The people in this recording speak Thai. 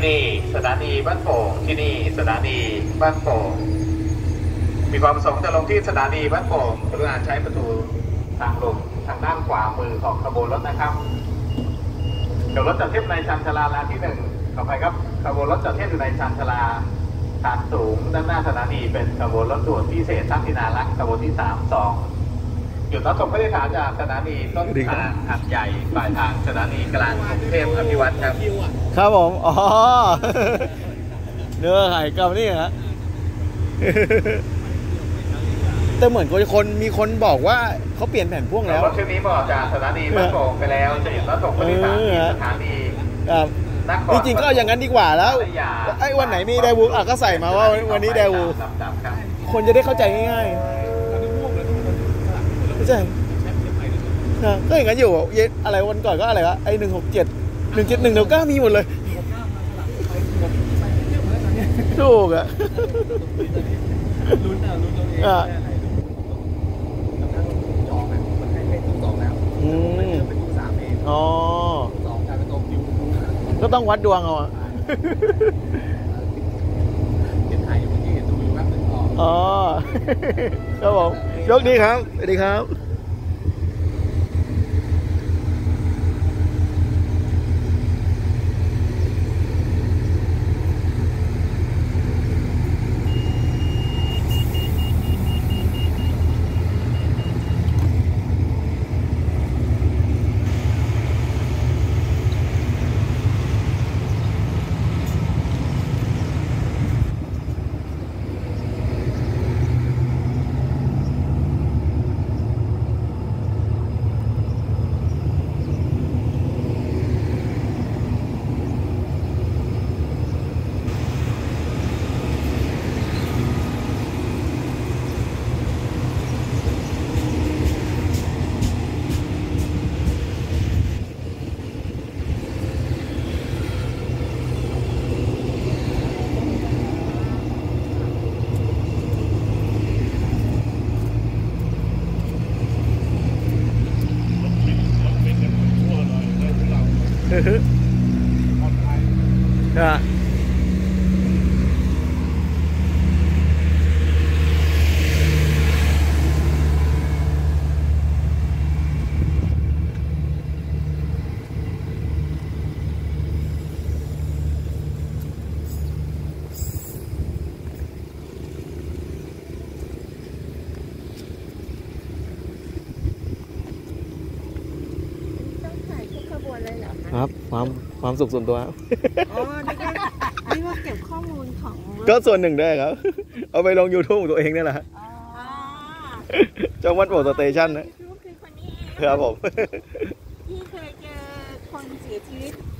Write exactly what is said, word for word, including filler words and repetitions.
นี่สถานีบ้านโป่งที่นี่สถานีบ้านโป่งมีความประสงค์จะลงที่สถานีบ้านโป่งกรุณาใช้ประตูทางลงทางด้านขวามือของขบวนรถนะครับเดี๋ยวรถจอดเทียบในชานชาลาลานที่หนึ่งต่อไปครับขบวนรถจอดเทียบอยู่ในชานชาลาฐานสูงด้านหน้าสถานีเป็นขบวนรถด่วนพิเศษทักษิณารักษ์ขบวนที่สามสองหยุดรับส่งผู้โดยสารจากสถานีต้นทางหัดใหญ่ปลายทางสถานีกลางกรุงเทพอภิวัตรครับครับผมอ๋อเนื้อไข่กับนี่ฮะแต่เหมือนคนมีคนบอกว่าเขาเปลี่ยนแผ่นพ่วงแล้วรถเที่ยวนี้บอกจากสถานีบ้านโป่งไปแล้วจะหยุดรับส่งผู้โดยสารที่สถานีจริงๆก็อย่างนั้นดีกว่าแล้วไอ้วันไหนมีไดวูอ่ะก็ใส่มาว่าวันนี้ไดวูคนจะได้เข้าใจง่ายๆไม่ใช่ก็อย่างนั้นอยู่อะไรวันก่อนก็อะไรวะไอ้หนึ่งหกเจ็ดหนึ่งเจ็ดหนึ่งเดี๋ยวก้ามีหมดเลยถูกอ่ะลุ้นอ่ะลุ้นเราเองอ่ะจองนะมันให้ให้ตู้สองแล้วมันเจอเป็นตู้สามเองอ๋อสองการเป็นตัวคิวก็ต้องวัดดวงเอาอ่ะเห็นถ่ายอยู่เมื่อกี้เห็นดูอยู่แป๊บนึงอ๋อครับผมโชคดีครับสวัสดีครับอ่ะครับความความสุขส่วนตัวครับอ๋อนี่ก็นี่ว่าเก็บข้อมูลของก็ส่วนหนึ่งได้ครับเอาไปลง ยูทูบ ของตัวเองนี่แหละจังหวัดโป่งสเตชันนะคือคนนี้ครับผมที่เคยเจอคนเสียชีวิต